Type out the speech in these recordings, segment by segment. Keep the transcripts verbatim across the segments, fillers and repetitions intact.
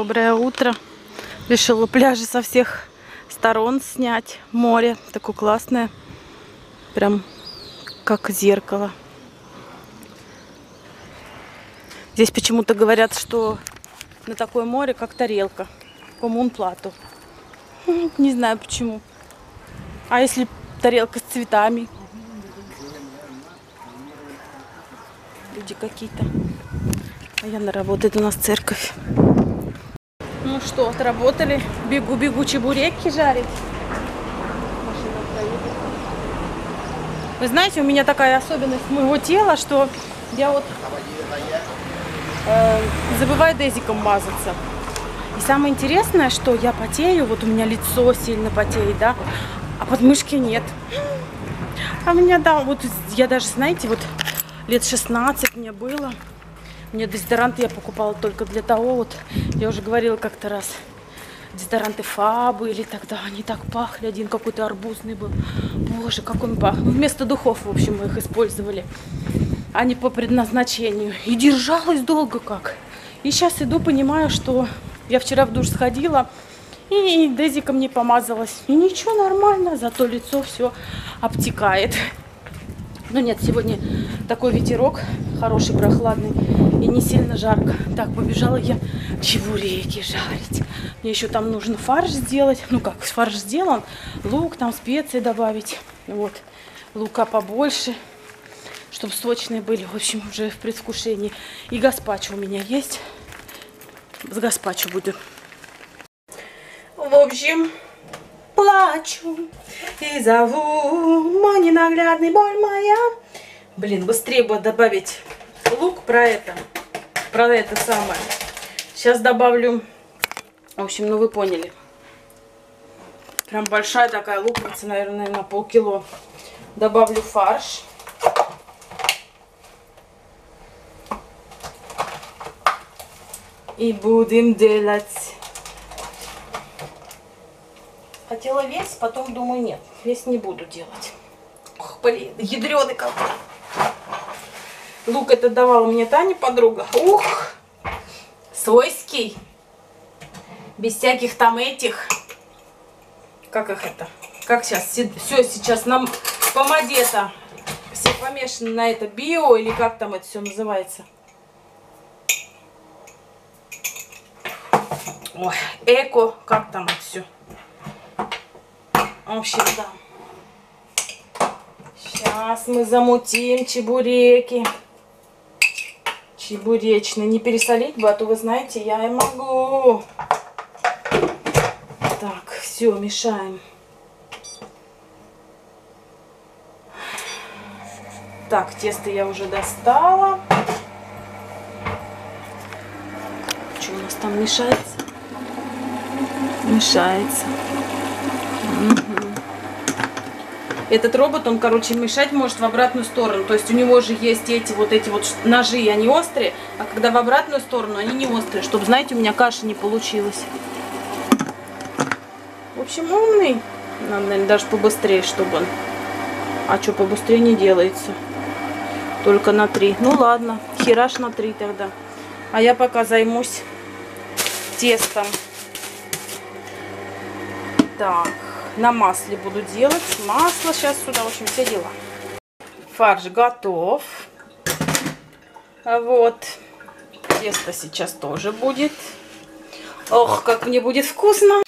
Доброе утро. Решила пляжи со всех сторон снять. Море такое классное. Прям как зеркало. Здесь почему-то говорят, что на такое море как тарелка. По Мунплату. Не знаю почему. А если тарелка с цветами? Люди какие-то. А я на работе, это у нас церковь. Ну что, отработали. Бегу-бегу чебуреки жарить. Машина проедет. Вы знаете, у меня такая особенность моего тела, что я вот э, забываю дезиком мазаться. И самое интересное, что я потею, вот у меня лицо сильно потеет, да, а подмышки нет. А у меня, да, вот я даже, знаете, вот лет шестнадцать мне было. Мне дезодоранты я покупала только для того, вот, я уже говорила как-то раз, дезодоранты Фабы или тогда, они так пахли, один какой-то арбузный был. Боже, как он пах. Вместо духов, в общем, мы их использовали, а не по предназначению. И держалась долго как. И сейчас иду, понимаю, что я вчера в душ сходила и дезиком не помазалась. И ничего, нормально, зато лицо все обтекает. Но нет, сегодня такой ветерок хороший, прохладный и не сильно жарко. Так, побежала я чебуреки жарить. Мне еще там нужно фарш сделать. Ну как, фарш сделан, лук, там специи добавить. Вот, лука побольше, чтобы сочные были. В общем, уже в предвкушении. И гаспачо у меня есть. С гаспачо буду. В общем, плачу и зову, мой ненаглядный, боль моя. Блин, быстрее бы добавить лук про это, про это самое. Сейчас добавлю, в общем, ну вы поняли. Прям большая такая луковица, наверное, на полкило. Добавлю фарш. И будем делать. Хотела весь, потом думаю, нет, весь не буду делать. Ох, блин, ядреный какой. Лук это давала мне Таня, подруга. Ух, свойский. Без всяких там этих. Как их это? Как сейчас? Все сейчас нам помаде-то. Все помешаны на это био, или как там это все называется. Ой, эко, как там это все. В общем, да. Сейчас мы замутим чебуреки. Чебуречные. Не пересолить бы, а то вы знаете, я и могу. Так, все, мешаем. Так, тесто я уже достала. Что у нас там мешается? Мешается. Угу. Этот робот, он, короче, мешать может в обратную сторону. То есть у него же есть эти вот эти вот ножи, они острые, а когда в обратную сторону, они не острые. Чтобы, знаете, у меня каша не получилась. В общем, умный. Надо, наверное, даже побыстрее, чтобы он... А что, побыстрее не делается. Только на три. Ну ладно, хераш на три тогда. А я пока займусь тестом. Так, на масле буду делать. Масло сейчас сюда, в общем, все дела. Фарш готов. Вот. Тесто сейчас тоже будет. Ох, как мне будет вкусно.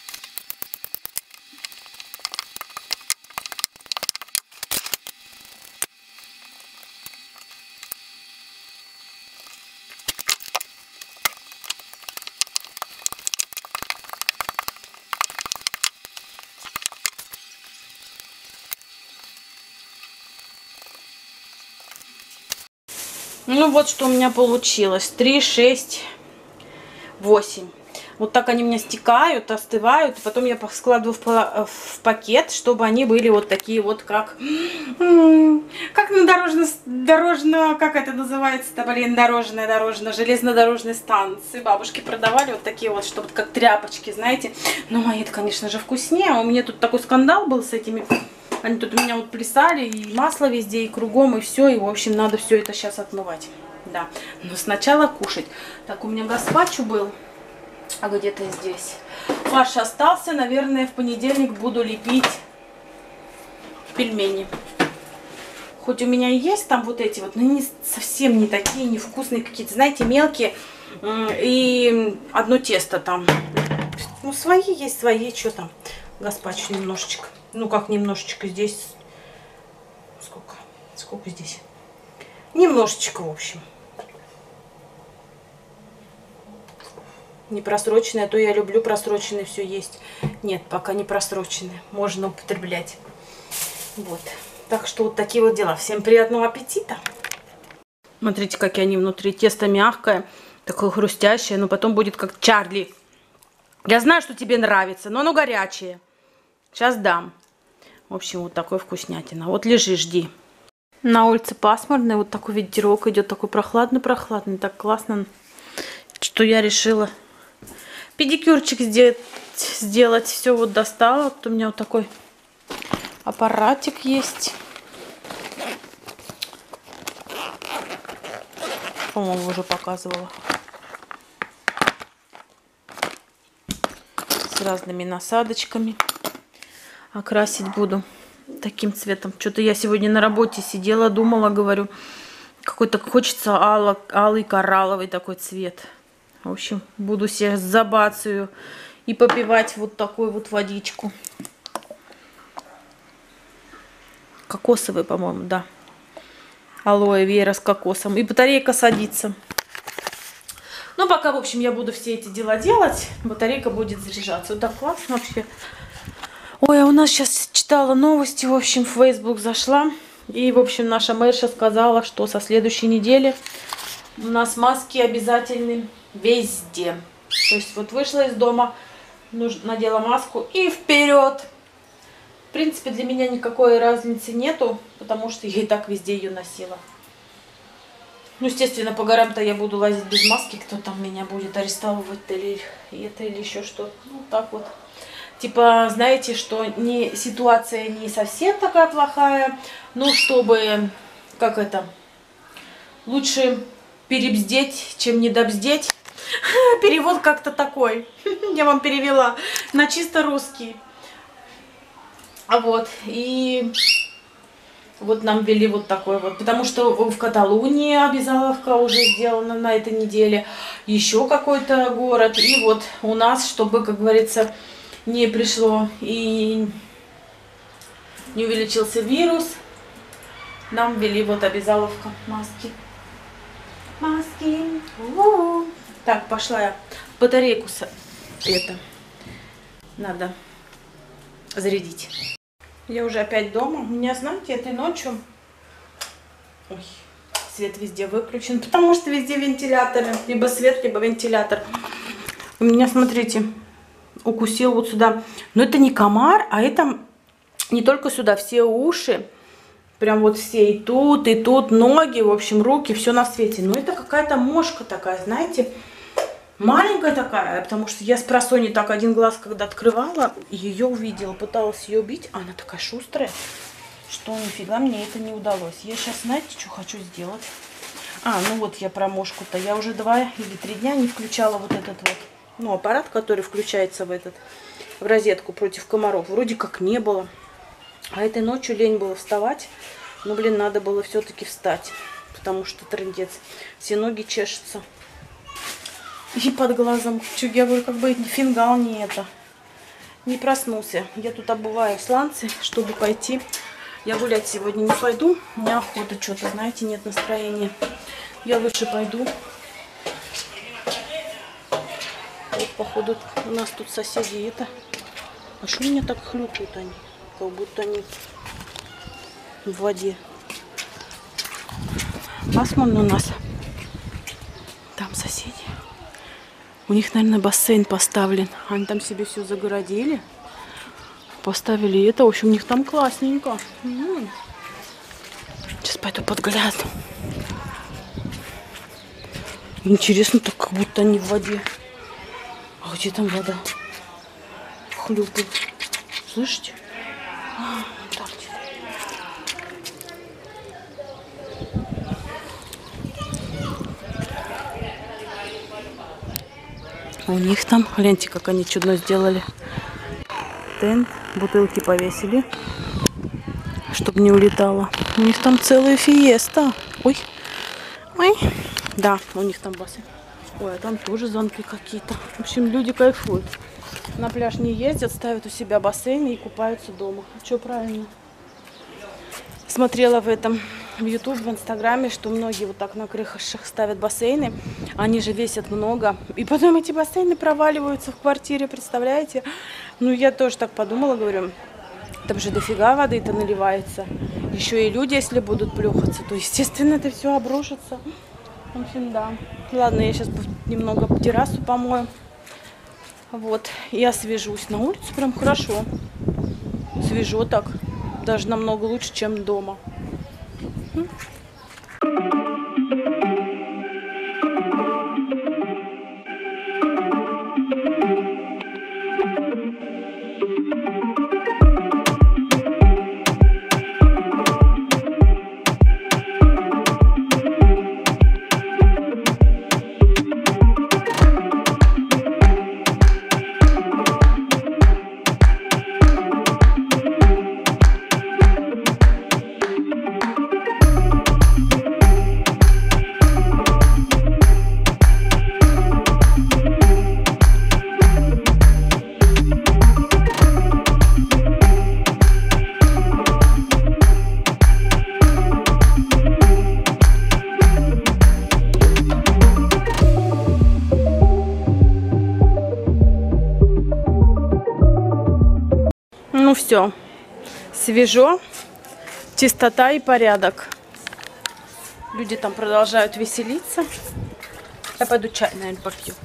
Ну вот что у меня получилось. три, шесть, восемь. Вот так они у меня стекают, остывают. Потом я складываю в, в пакет, чтобы они были вот такие вот, как... Как на дорожно... дорожно как это называется-то, блин, дорожная, дорожная, железнодорожной станции. Бабушки продавали вот такие вот, чтобы как тряпочки, знаете. Но мои-то, конечно же, вкуснее. У меня тут такой скандал был с этими... Они тут у меня вот плясали, и масло везде, и кругом, и все. И, в общем, надо все это сейчас отмывать. Да. Но сначала кушать. Так, у меня гаспачо был. А где-то здесь. Фарш остался. Наверное, в понедельник буду лепить пельмени. Хоть у меня и есть там вот эти вот, но они совсем не такие, невкусные какие-то, знаете, мелкие. И одно тесто там. Ну, свои есть, свои. Что там? Гаспачо немножечко. Ну, как немножечко здесь. Сколько? Сколько здесь? Немножечко, в общем. Не просроченные, а то я люблю просроченные все есть. Нет, пока не просроченные. Можно употреблять. Вот. Так что вот такие вот дела. Всем приятного аппетита. Смотрите, какие они внутри. Тесто мягкое, такое хрустящее, но потом будет как Чарли. Я знаю, что тебе нравится, но оно горячее. Сейчас дам. В общем, вот такой вкуснятина. Вот лежи, жди. На улице пасмурный, вот такой ветерок идет, такой прохладный-прохладный. Так классно, что я решила педикюрчик сделать. сделать. Все вот достала. Вот у меня вот такой аппаратик есть. По-моему, уже показывала. С разными насадочками. Окрасить буду таким цветом. Что-то я сегодня на работе сидела, думала, говорю, какой-то хочется ало, алый коралловый такой цвет. В общем, буду себе забацию и попивать вот такую вот водичку. Кокосовый, по-моему, да. Алоэ вера с кокосом. И батарейка садится. Ну, пока, в общем, я буду все эти дела делать, батарейка будет заряжаться. Вот так классно вообще. Ой, а у нас сейчас читала новости, в общем, в Facebook зашла. И, в общем, наша мэрша сказала, что со следующей недели у нас маски обязательны везде. То есть вот вышла из дома, надела маску и вперед. В принципе, для меня никакой разницы нету, потому что я и так везде ее носила. Ну, естественно, по горам-то я буду лазить без маски, кто там меня будет арестовывать или это, или еще что-то. Ну, так вот. Типа, знаете, что не, ситуация не совсем такая плохая, но чтобы, как это, лучше перебздеть, чем недобздеть. Перевод как-то такой. Я вам перевела на чисто русский. А вот, и вот нам ввели вот такой вот, потому что в Каталунии обязаловка уже сделана на этой неделе, еще какой-то город, и вот у нас, чтобы, как говорится, не пришло и не увеличился вирус, нам ввели вот обязаловка маски. Маски. У-у-у. Так, пошла я батарейку с... это надо зарядить. Я уже опять дома. У меня, знаете, этой ночью... Ой, свет везде выключен, потому что везде вентиляторы. Либо свет, либо вентилятор. У меня, смотрите, укусил вот сюда. Но это не комар, а это не только сюда. Все уши. Прям вот все и тут, и тут. Ноги, в общем, руки. Все на свете. Но это какая-то мошка такая, знаете... Маленькая такая, потому что я с просони так один глаз, когда открывала, ее увидела, пыталась ее убить. Она такая шустрая, что нифига мне это не удалось. Я сейчас, знаете, что хочу сделать? А, ну вот я про мошку-то. Я уже два или три дня не включала вот этот вот, ну, аппарат, который включается в этот, в розетку против комаров. Вроде как не было. А этой ночью лень было вставать. Но, блин, надо было все-таки встать, потому что трындец. Все ноги чешутся. И под глазом, я говорю, как бы фингал не это, не проснулся. Я тут обуваю сланцы, чтобы пойти. Я гулять сегодня не пойду, у меня охота что-то, знаете, нет настроения. Я лучше пойду. Вот, походу, у нас тут соседи это. А что у меня так хлюпают они? Как будто они в воде. Пасмурно у нас. Там соседи. У них, наверное, бассейн поставлен. Они там себе все загородили. Поставили это. В общем, у них там классненько. М-м. Сейчас пойду подгляну. Интересно, так как будто они в воде. А где там вода? Хлюпает. Слышите? А, так где-то. У них там, гляньте, как они чудно сделали. Тент, бутылки повесили, чтобы не улетало. У них там целая фиеста. Ой, ой. Да, у них там бассейн. Ой, а там тоже зонки какие-то. В общем, люди кайфуют. На пляж не ездят, ставят у себя бассейны и купаются дома. Что правильно? Смотрела в этом, в YouTube, в Инстаграме, что многие вот так на крышах ставят бассейны. Они же весят много. И потом эти бассейны проваливаются в квартире, представляете? Ну, я тоже так подумала, говорю, там же дофига воды-то наливается. Еще и люди, если будут плюхаться, то, естественно, это все обрушится. В общем, да. Ладно, я сейчас немного террасу помою. Вот, и освежусь. На улице прям хорошо. Свежо так. Даже намного лучше, чем дома. Ну все, свежо, чистота и порядок. Люди там продолжают веселиться. Я пойду чай, наверное, попью.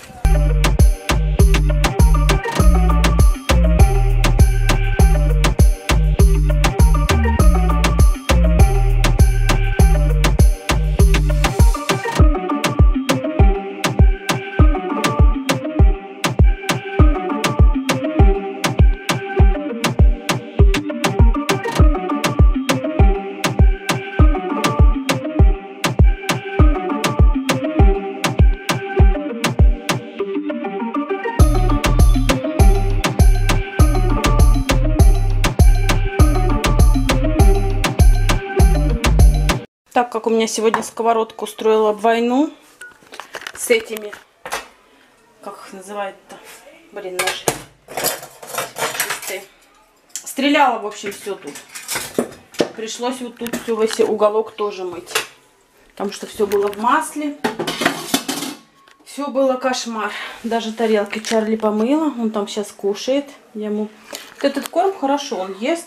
Так как у меня сегодня сковородку устроила войну с этими, как их называют-то, блин, ножи, стреляла, в общем, все тут. Пришлось вот тут все, весь уголок тоже мыть, потому что все было в масле, все было кошмар. Даже тарелки Чарли помыла, он там сейчас кушает, я ему... Вот этот корм хорошо, он ест.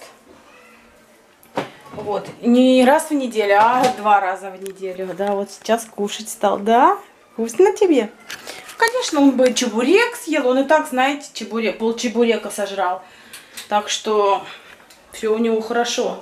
Вот, не раз в неделю, а два раза в неделю, да, вот сейчас кушать стал, да, вкусно тебе? Конечно, он бы чебурек съел, он и так, знаете, чебурек, пол чебурека сожрал, так что все у него хорошо.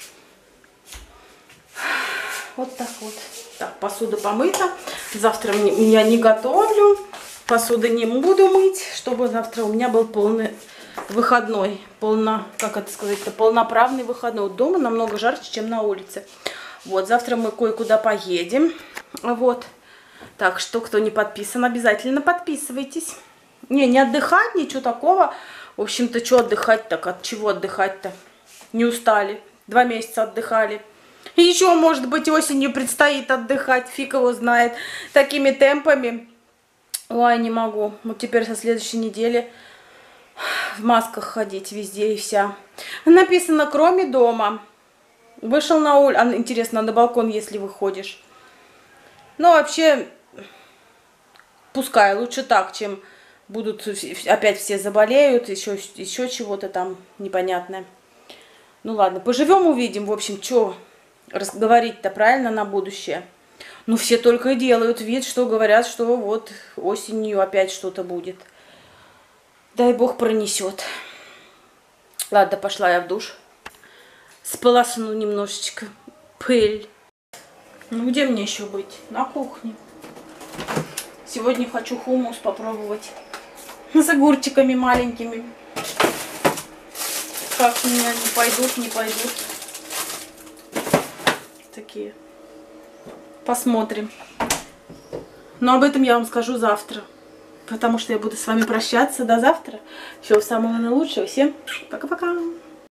Вот так вот. Так, посуда помыта, завтра я не готовлю, посуду не буду мыть, чтобы завтра у меня был полный... выходной, полно, как это сказать-то, полноправный выходной. Вот дома намного жарче, чем на улице. Вот, завтра мы кое-куда поедем. Вот. Так что, кто не подписан, обязательно подписывайтесь. Не, не отдыхать, ничего такого. В общем-то, что отдыхать так? От чего отдыхать-то? Не устали. Два месяца отдыхали. И еще, может быть, осенью предстоит отдыхать. Фиг его знает. Такими темпами. Ой, не могу. Вот теперь со следующей недели в масках ходить везде и вся. Написано, кроме дома. Вышел на улицу. Интересно, на балкон, если выходишь. Но вообще, пускай, лучше так, чем будут опять все заболеют, еще, еще чего-то там непонятное. Ну ладно, поживем, увидим. В общем, что разговорить-то правильно на будущее. Ну, все только и делают вид, что говорят, что вот осенью опять что-то будет. Дай бог пронесет. Ладно, пошла я в душ. Сполосну немножечко пыль. Ну, где мне еще быть? На кухне. Сегодня хочу хумус попробовать. С огурчиками маленькими. Как у меня не пойдут, не пойдут. Такие. Посмотрим. Но об этом я вам скажу завтра. потому что я буду с вами прощаться до завтра. Всего самого наилучшего. Всем пока-пока.